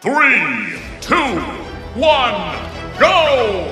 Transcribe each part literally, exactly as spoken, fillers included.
Three, two, one, go!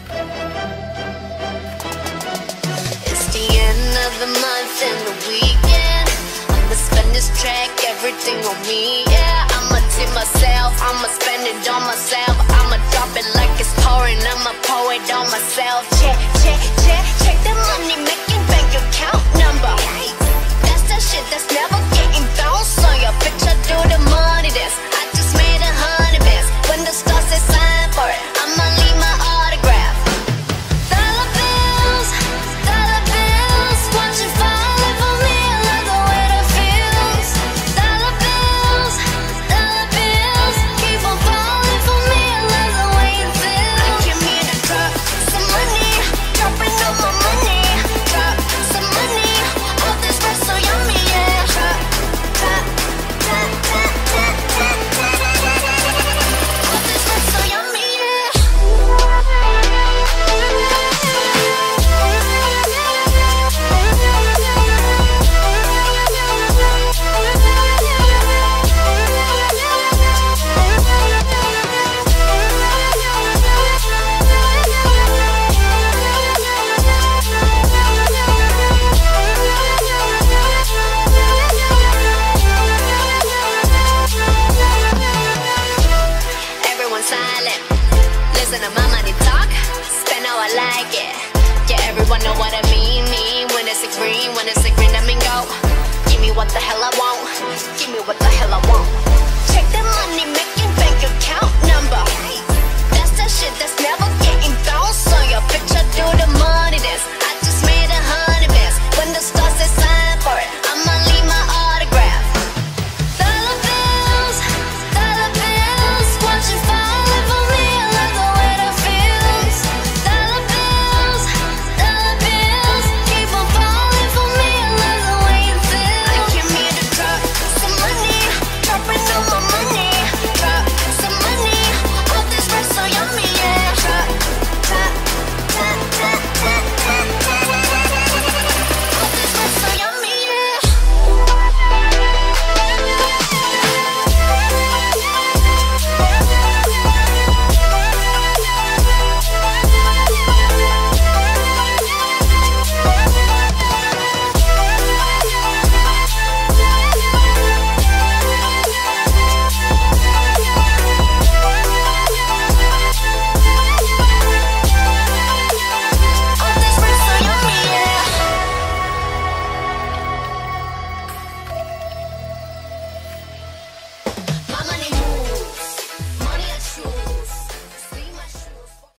It's the end of the month and the weekend. I'ma spend this track, everything on me, yeah. I'ma tip myself, I'ma spend it on myself. I'ma drop it like it's pouring, I'ma pour it on myself. Check, check, check, check the money making bank account number. That's that shit that's never getting bounced on your bitch. I do the money dance. I just made a hundred bands. When the stars say sign for it, I'ma leave my autograph. Dollar bills, dollar bills, watch it falling for me. I love the way that feels. Dollar bills, dollar bills, keep on falling for me. I love the way it feels. I came here to drop some money, dropping all my money. Drop some money, all this rest so yummy, yeah. Drop, drop, drop, drop, drop, drop, drop. All this rest so yummy, yeah. Everyone silent, listen to my money talk, spend how I like it. Yeah, everyone know what I mean, mean. When it's a green, when it's a green, I mean go. Give me what the hell I want, give me what the hell I want. Check the money making bank account number. That's that shit that's never